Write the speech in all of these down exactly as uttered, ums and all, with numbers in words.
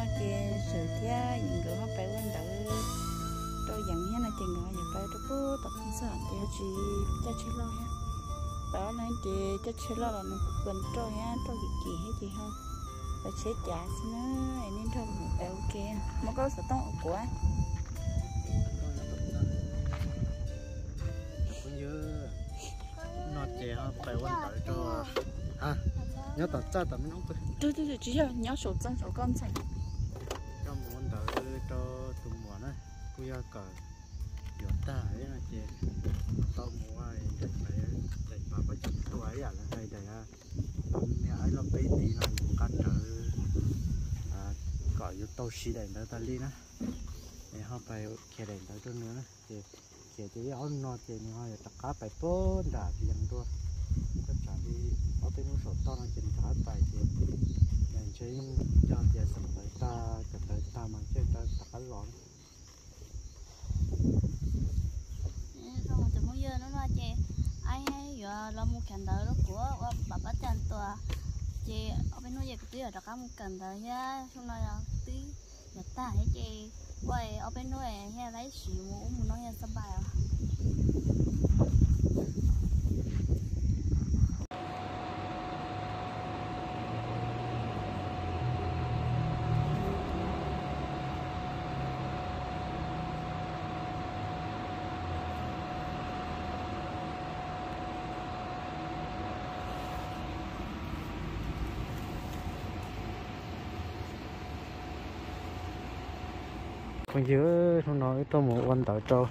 chị sự thế những người họ phải quan tâm tôi dẫn hết là chị người họ phải tôi cứ tập trung sản thì chị cho chị lo ha đó là chị cho chị lo là nó cần tôi ha tôi bị gì hết chị không và chế trả xin nó nên thôi một phải ok mà có sự tông của cũng như nó chị họ phải quan tâm cho à nhớ tập cha tập nó tôi tôi tôi chỉ là nhớ sổ chân sổ con sạch cho một quan tâm cho tụi mùa này cũng như cả giờ ta ấy là chị tao mua ai để phải để bà bắt chước tôi ấy à là hay để à mẹ ấy nó bé tí là một căn trở à gọi như tàu xí đèn tới ta đi nữa để họ phải kia đèn tới cho nữa chị chị chỉ áo nó chị nó là tất cả phải bốn đã thìยังตัวก็จะดีเอาไปนู่นสดตอนนั้นกินขาไปchịอย่างเช่นจะเดี๋ยวสั่งไปตากับไปตามันเช่นตาตะกันร้อน xong rồi từ bây giờ nó nói chị ai hay giờ là một cảnh đời đó của bà bắt chân tòa chị ở bên nuôi dạy tí ở đó có một cảnh đời nhá xong rồi là tí giờ ta ấy chị quay ở bên nuôi hay lấy xíu muốn nói nghe sắp bài à còn giữa nó nói tôi một quan tới cho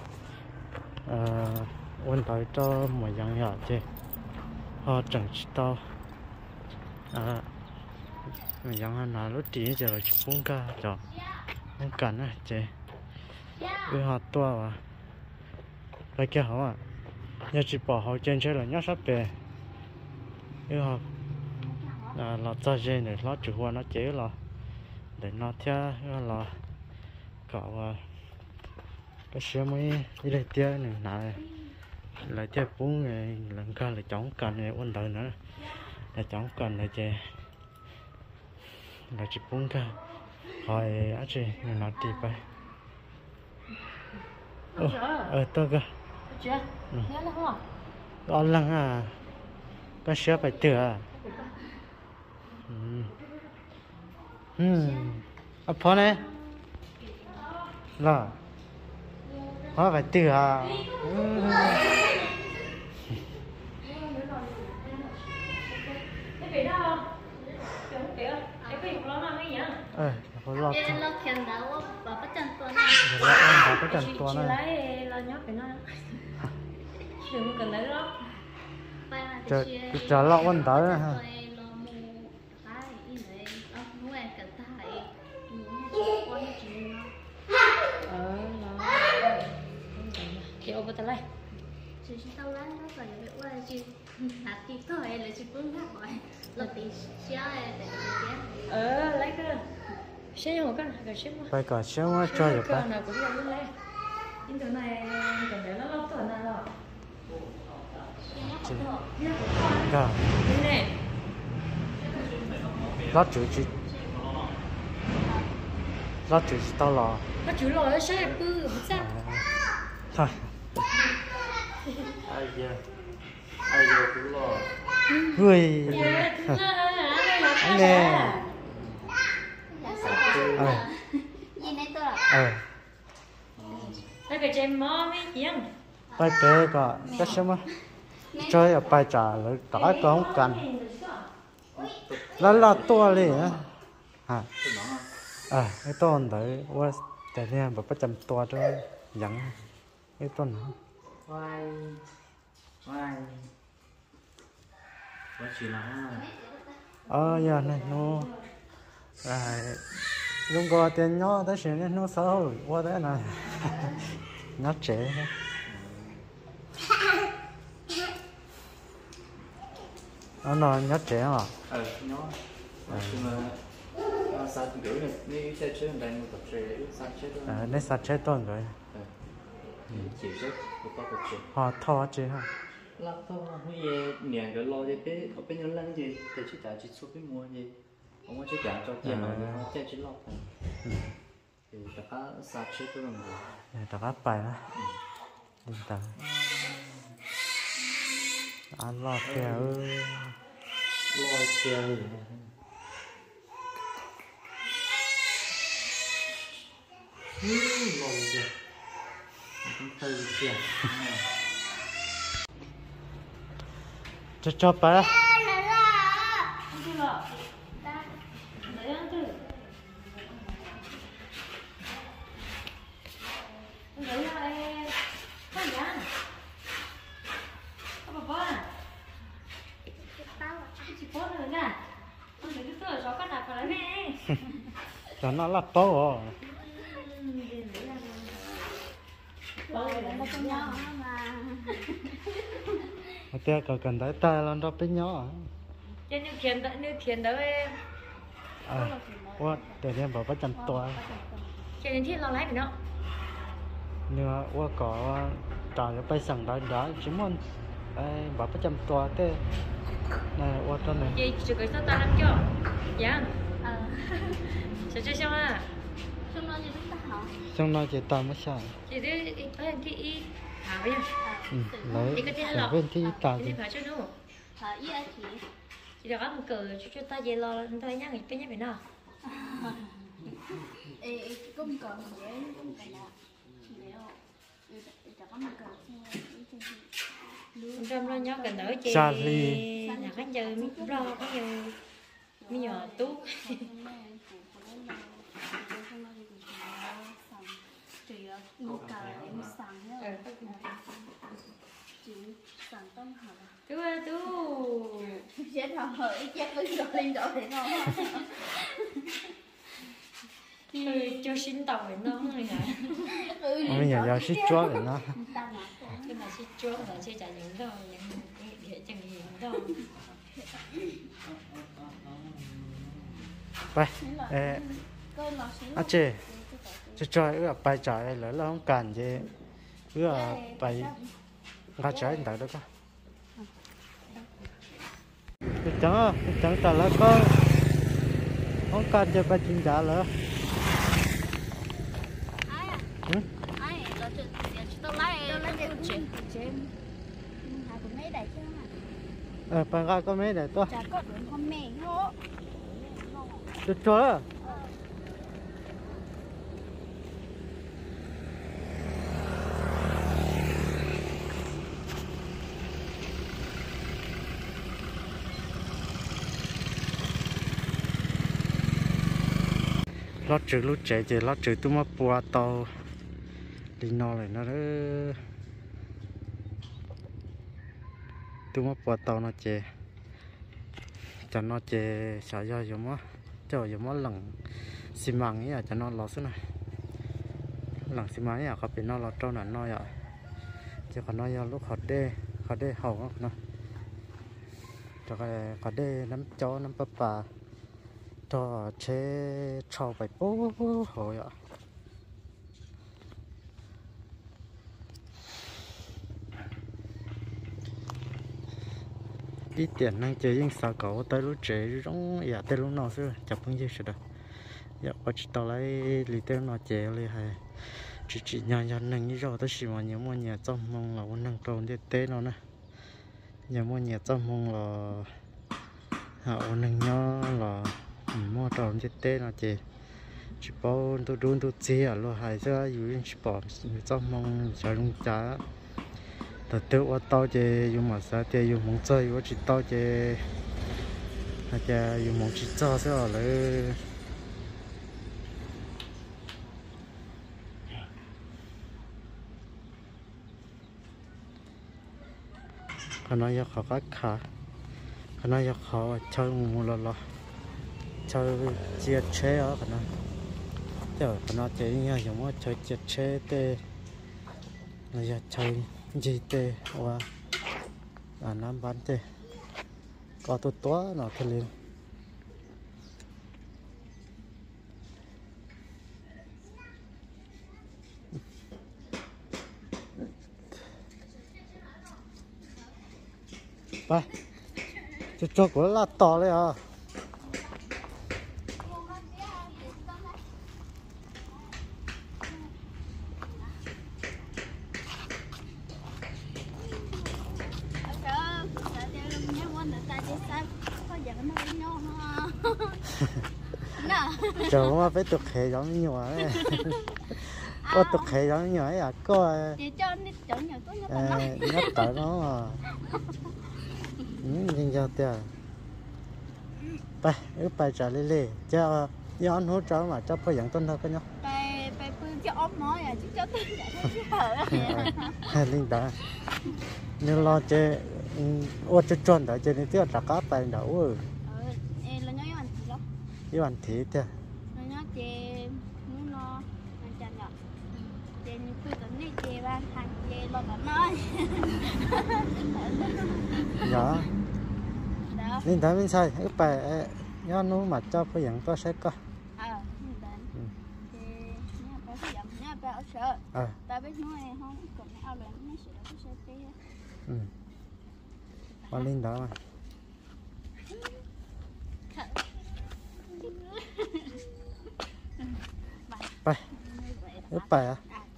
quan tới cho mọi dạng nhỏ chứ họ chẳng to à mọi dạng nào lúc tí giờ là chụp bún ca cho không cần á chứ với họ to à phải kia họ à nhớ chỉ bỏ họ trên chơi là nhớ sắp về với họ là là cho dây này nó chủ hoa nó chế là để nó theo là cậu cái xe mới đi đây tia này nè lại tia bún này lần ca là chọn cần này ôn đời nữa là chọn cần này chè là chỉ bún ca hỏi á chị nó đi bay ờ tôi cơ đó lăng à cái xe phải tựa à ừ à phone này là hóa phải từ à ờ có lọt em lo khen đó bà bắt chân tuần rồi em bảo cái chân tuần này lấy lo nhóc cái nó đừng cần lấy đó chờ chờ lọ con tới ha chị ô bata lại chị tao lấy nó phải để qua chị hạt tí thôi là chị cũng ngắt rồi là tí xía để ờ lấy cái xé nhau cái cái xé mà phải cả xé mà cho được cái nào cũng là lấy những thứ này cần để nó lót tuần nào rồi cả này lót chữ chị lót chữ tao lò nó chữ lò nó sẽ bự không sao thôi ai giờ ai giờ cũng lo người anh nè ờ gì này tôi à ờ cái cái chém mò mấy chuyện bài bé cả cái什么chơi ở bài trả lại cả cái không cần là là to đi á à à cái tôn đấyว่าแต่เนี่ยแบบประจำตัวด้วยยังไอ้ต้น Why? Why? What you know? ờ giờ này nó à lúc có tiền nhỏ tới chuyện này nó xấu qua thế này nó trẻ nó nói nó trẻ mà Ờ, nó. Nhưng mà nó sao thì gửi này, nếu xe chết đây một tập trẻ sao chết đó. à nó sạch chết tuần rồi Chịu chết, một có tập trẻ. họ thò chứ ha Lắc thôi, không gì, nhàng cái lo gì bé, ở bên nhân lăng gì, để chỉ trả chỉ số cái mua gì, không có chỉ trả cho tiền mà, chạy chỉ lọc. thì tất cả sát chết tôi làm gì này tất cả bài á đi tao ăn lo kẹo lôi keo gì lôi keo không thấy keo cho cho bài cho nó là to à thế còn cần tới tay lên đó bên nhỏ trên như thiền đợi như thiền đợi em à quá để em bảo bắt chăm toa trên đến thiên lo lái phải nó nữa quá có trò cho bay sẵn đó đó chúng mình bảo bắt chăm toa thế này quá cho này chị chỉ có sao ta làm cho dạ sẽ chơi xong à xong nó gì chúng ta hả xong nói chị ta mới sao chị đi ở cái y hả bây giờ lấy ở bênที่ตา chị phải cho nó hả y ai chị chị được ăn cờ cho cho ta về lo ta nhắc người bên nhắc bên nào ê công cờ dễ công cờ nào nếu để có một cờ trong lo nhớ cần đỡ chị là cái giờ mi lo cái giờ mi nhỏ tú tú tú sẽ thằng hỡi chắc có rồi lên rồi thì ngon thì cho xin tàu vậy nó này hả bây giờ giờ xích chó rồi nó cái mà xích chó là sẽ trả những đâu những để chẳng gì đâu ไปเอออาเจจะจอยเอื้อไปจ่ายหรือเราต้องการจะเอื้อไปกระจายต่างๆก็จังอ่ะจังแต่ละก็ต้องการจะไปจินจ่าเหรอ ai là chuyện tôi lấy tôi lấy được chuyện chuyện hai cũng mấy đại chứ mà เออไปก็ก็ไม่ได้ตัว chả có được hôm mẹ nó จะจอยลอดจืดลูกเจ๋เจ๋ลอดจืดตุ้มปัวโตลีนอเลยนะเด้อตุ้มปัวโตนะเจ๋จะนอเจ๋สายอยู่มั้งเจ้าอยู่มั้งหลังสิมังนี่อาจจะนอนรอสักหน่อยหลังสิมังนี่เขาเป็นนอนรอเจ้าหน่อยน้อยอ่ะจะเขาน้อยลูกเขาเด้เขาเด้เห่าเนาะจะเขาเขาเด้น้ำจ้อน้ำปลาปลาcho chế trâu phải bố hồi ạ đi tiền năng chơi những sao cậu tới lúc chế giống dạ tới lúc nào xưa chập không gì rồi dạ qua chỉ tao lấy lì tên nó chế lấy hay chỉ chỉ nhà nhà năng như rồi tới xí mà nhiều mua nhà trong mong là muốn năng trâu để té nó nè nhiều mua nhà trong mong là họ năng nhỏ là mua tròn chết tê nó chị chỉ bao tôi đun tôi chia ở lo hay ra dùng chỉ bỏ trong mong chờ luôn trả từ từ qua tao chị dùng mà sao chị dùng mong chơi qua chỉ tao chị hay chị dùng mong chỉ cho sẽ ở lại còn nói khó các khá còn nói khó chơi mua lo lo chơi chia chế ở cái này, giờ cái nó chơi như giống như chơi chia chế tê, bây giờ chơi gì tê, và à năm bán tê, có tôi toa nó thôi liền, ba, cho cho của là to đấy à. chờ mà phải tục hệ giống nhỏ này có tục hệ giống nhỏ à có chị cho đi chỗ nhỏ có nhớ tao nói nhắc tới nó mà những những giao tiềnไปเออไปจ่ายเรื่อยๆจะย้อนหัวจ้ามาจะพออย่างต้นเท่ากันเนาะไปไปปืนจะอ้อมน้อยอ่ะจะต้นใหญ่ที่เหรอ linh đã nhưng lo chơi ô chơi tròn đó chơi này tiêu trả cáไปđó ơi ờ em là nhớ anh chị lắm yêu anh thì thế là nhớ chị muốn lo anh chàng ạ chị như cứ tận này chị ban thằng chị lo cả nói đó đó linh thấy mình sai ướcไปย้อนนู้มาเจ้าพออย่างก็ใช้ก็ ờ như vậy chị nhớ bé giận nhớ bé ở sợ เออ ta biết nói không còn ao lên nó sẽ có sẽ té อืมพอลินđó mà ไปเออไปอ่ะ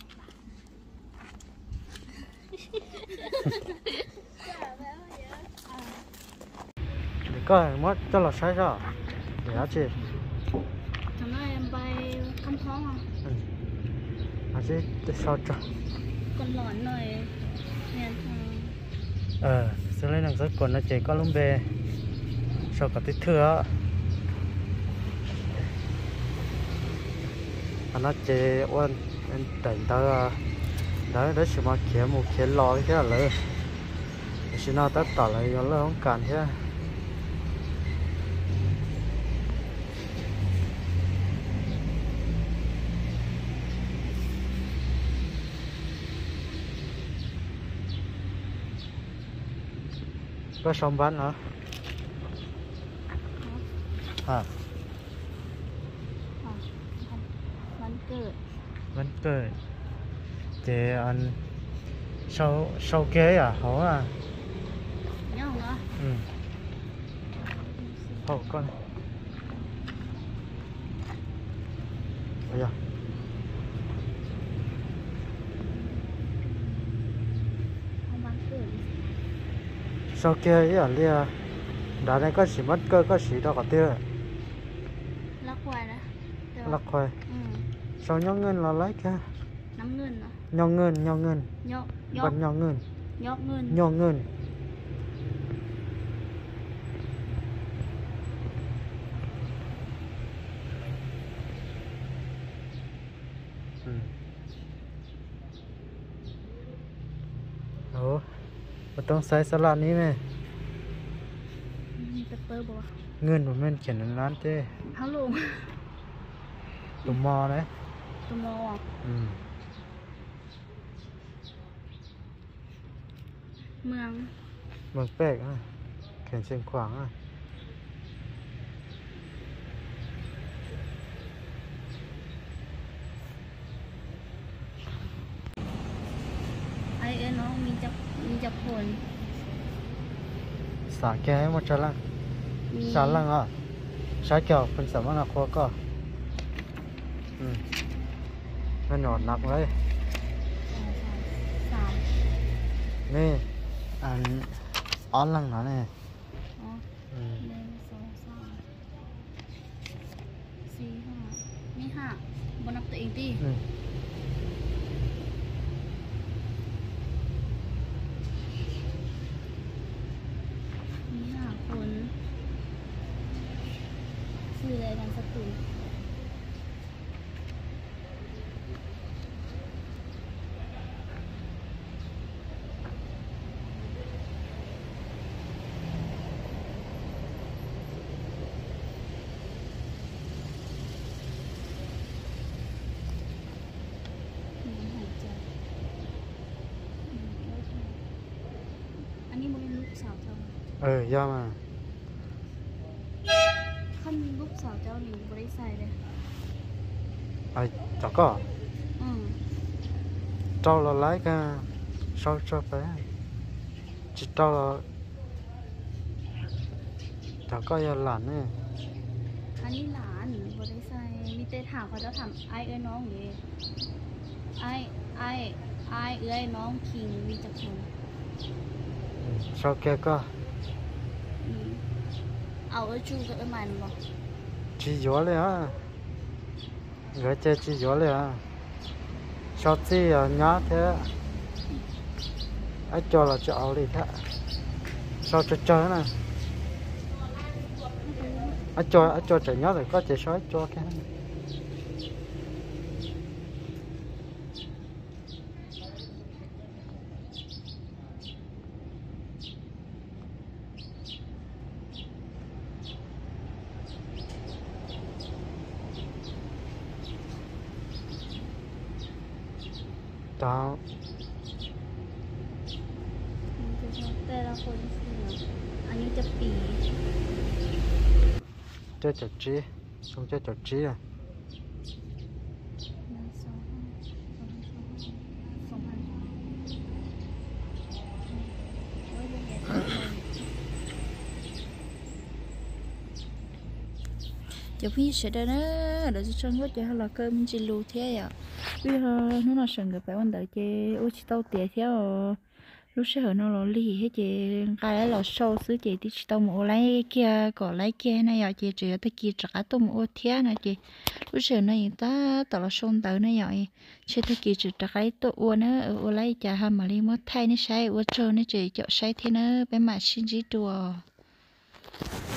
เดี๋ยวก็มดจะหลอดใช้ก็เดี๋ยวจี thằng ơi em bay không khó không อาจจะจะชอบจ้ะ con lợn này nè thằng เออซื้อเลยหนังสือกลนะเจก็ลุ่มเบชอบกับติดเถื่ออันนั้นเจอ้วนเป็นแต่งตาได้ได้ชิมาเขียนหมูเขียนรอแค่เลยชินาตัดต่อเลยย้อนเรื่องของการแค่ก็ชมบ้านเหรออ่า bánh cơm วันเกิดเจอันเช่าเช่าเก๋อ่ะเขาอ่ะ nhớ không đó อืมเขาก่อนโอ้ย không bánh cơm เช่าเก๋อ่ะเรียดาnày có chỉ mất cơ có chỉ đó có tiêu lắc quay đó lắc khoai ừ sao nhau ngân là lấy cả nắm ngân à nhau ngân nhau ngân nhọ bật nhọ nhau ngân nhọ ngân nhau ngân ừ ủa màต้องใส่สลัดนี้ไหม pepper bò เงินผมเป็นเขียนร้านเจ้ háo luôn ตุ่มมอเลย tôm mò à อืมเมืองเมืองแปลกอ่ะเขียนเชียงขวางอ่ะไอ้เอ็นน้องมีจับมีจับผลสาแก้หมดจะละมีสาลังอ่ะใช้เกี่ยวเป็นสามนาคก็อืมมันหนอนหนักเลยสามนี่อันอ้อนหลังนะเนี่ยอ๋ออืมหนึ่งสองสามสี่ห้ามีห้าบนนับตัวเองดิอืมมีห้าคนชื่ออะไรกันสักตัวอันนี้มันลูกสาวเจ้าเออย่ามาขั้นลูกสาวเจ้าหนิงบริใส่เลยไอ้เจ้าก็อืมเจ้าเราไล่กันชอบชอบไปจิตเจ้าเราเจ้าก็อย่าหลานเนี่ยอันนี้หลานบริใส่มีแต่ถามเขาจะถามไอ้เอ้ยน้องเลยไอ้ไอ้ไอ้เอ้ยน้องคิงมีจักคนอืมชอบแกก็อืมเอาเอ้ยจูกับเอ้ยมันบอกจีหยัวเลยอ่ะอ gửi chơi chỉ gióเลยà cho chi nhá thế ai cho là cho áo đi thế cho cho chơi nè ai cho ai cho chạy nhá rồi có chạy sói cho cái đó แต่ละคนสิอันนี้จะปี chơi chợ trí không chơi chợ trí à giờ phi sẽ đây đó để cho chân có chơi là cơm chỉ lù thế à bây giờ nó là sừng cái phải quan đợi chơi ô chỉ tao tiệt theo lúc sẽ ở nó lò lì hết chị cái đấy là sâu xứ chị thì chỉ tao một lấy kia còn lấy kia này giờ chị chỉ tới kia trả tao một thế này chị lúc sẽ này ta tao là sông tới này vậy chỉ tới kia chỉ trả cái tao uốn nữa uốn lấy chả ham mà đi mất thay nó sai uốn trơn nó chị chọn sai thế nữa bé mà xin chỉ đùa